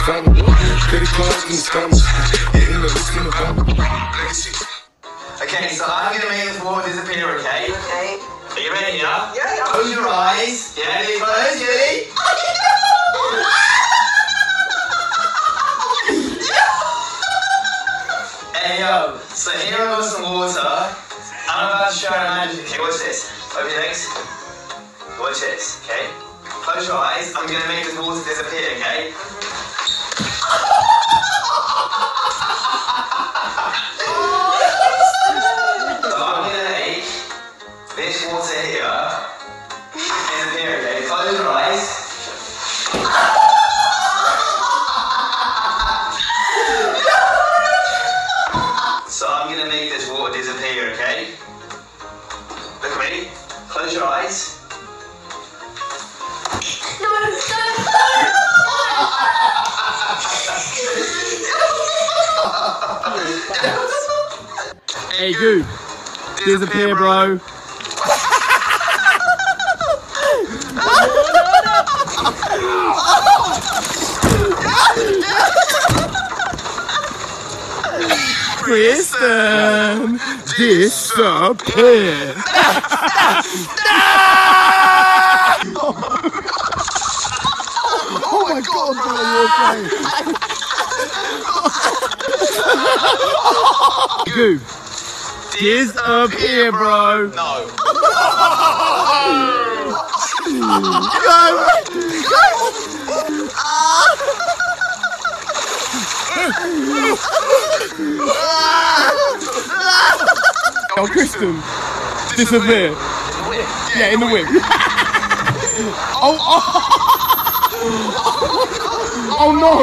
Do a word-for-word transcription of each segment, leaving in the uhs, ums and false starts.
stomach. Credit cards in the stomach. Yeah, in the list in the bank. Okay, so I'm gonna make this water disappear, okay? Okay. Are you ready, yeah? Yeah, yeah. Close your eyes. Yeah, ready, close, ready? Hey, yo, so here I've got some water. I'm about to show you magic. Okay, watch this. Open your legs. Watch this, okay? Close your eyes. I'm gonna make this water disappear, okay? So I'm gonna make this water here disappear, okay? Close your eyes. So I'm gonna make this water disappear, okay? Look at me. Close your eyes. No, no, Hey, Goo. Disappear, bro. Kristen, disappear. Oh my God, bro, you okay? Goo, disappear, bro. No. Go, go. Oh, Kristen, disappear. Yeah, in the whip. Oh, oh, oh no!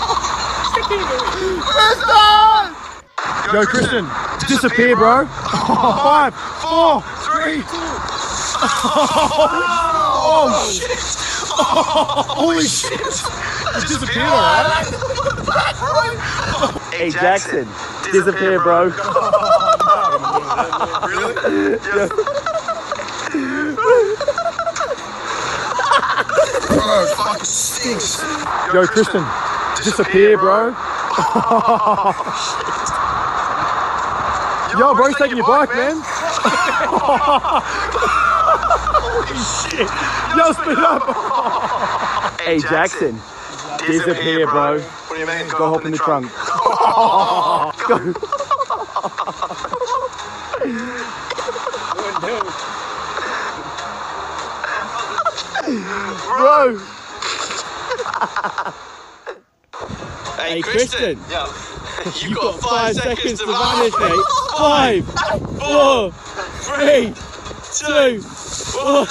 Kristen! Yo, Kristen, disappear, bro. Five, four, three, two. Oh shit! Holy shit! Disappear, alright? Hey, Jackson, disappear, bro. Really? Yeah. Bro, fucking stinks. Yo, Kristen, disappear, bro. Yo, bro's taking your bike, man. Holy shit. Yo, split up. Hey, Jackson, disappear, bro. What do you mean? Go hop in the trunk. Go. Bro. Hey, Hey, Kristen. Kristen. Yeah. You've got five seconds to vanish, mate. Five, four, three, two, one.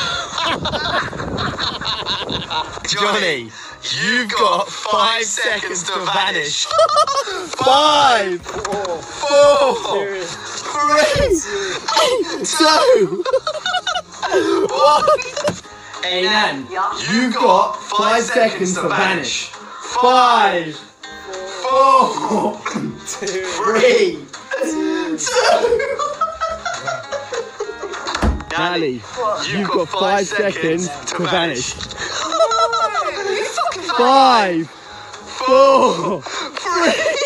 Johnny, you've got five seconds to vanish. Five, Four, three, two, one. Hey, Nan, Yeah. you've got five seconds to vanish. Five, Four, three, two. Nally, you've got five seconds to vanish. You fucking Five, four, three,